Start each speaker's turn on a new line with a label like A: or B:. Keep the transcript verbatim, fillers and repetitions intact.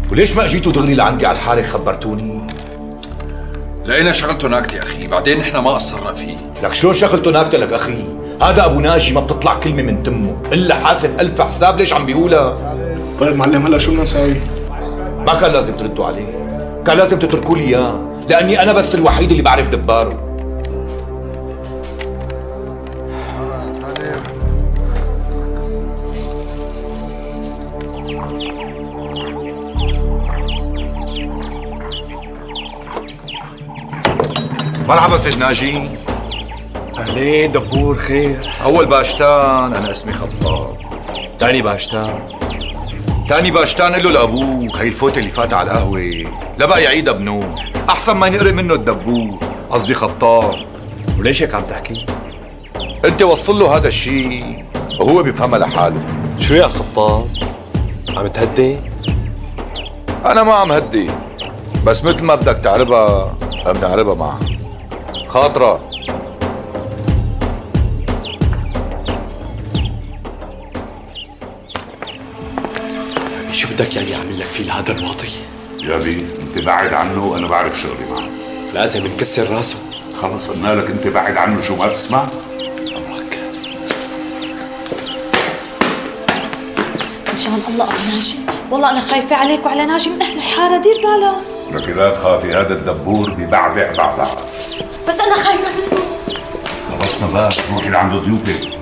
A: وليش ما اجيتوا دغري لعندي على الحاره خبرتوني؟
B: لقينا شغلته ناكتة اخي، بعدين نحن ما قصرنا فيه.
A: لك شلون شغلته ناكتة لك اخي؟ هذا ابو ناجي ما بتطلع كلمه من تمه، الا حاسب الف حساب ليش عم بيقولها؟
C: طيب معلم هلا شو بدنا نساوي؟
A: ما كان لازم تردوا عليه، كان لازم تتركوا لي اياه، لاني انا بس الوحيد اللي بعرف دباره. مرحبا سيد ناجي.
C: اهلين دبور، خير؟
A: اول باشتان انا اسمي خطاب.
C: تاني باشتان.
A: تاني باشتان قل له لابوك هي الفوته اللي فاتت على القهوه لا بقى يعيدها بنوم، احسن ما ينقرب منه الدبور، قصدي خطاب.
C: وليش هيك عم تحكي؟
A: انت وصل له هذا الشيء وهو بيفهمها لحاله.
C: شو يا خطاب؟ عم تهدي؟
A: انا ما عم هدي، بس مثل ما بدك تعربها بنعربها معها. خاطرة
C: شو بدك يعني اعمل لك فيه هذا الواطي؟
D: يا بي انت بعد عنه وانا بعرف شغلي معه.
C: لازم نكسر راسه.
D: خلص قلنا لك انت بعد عنه، شو ما تسمع؟
C: امرك.
E: مشان الله ابو ناجي، والله انا خايفه عليك وعلى ناجي من اهل الحاره، دير بالك.
D: لك لا تخافي، هذا الدبور ببعبع بعبع.
E: بس انا خايفه منه.
D: خلصنا بقى، روحي لعند ضيوفك.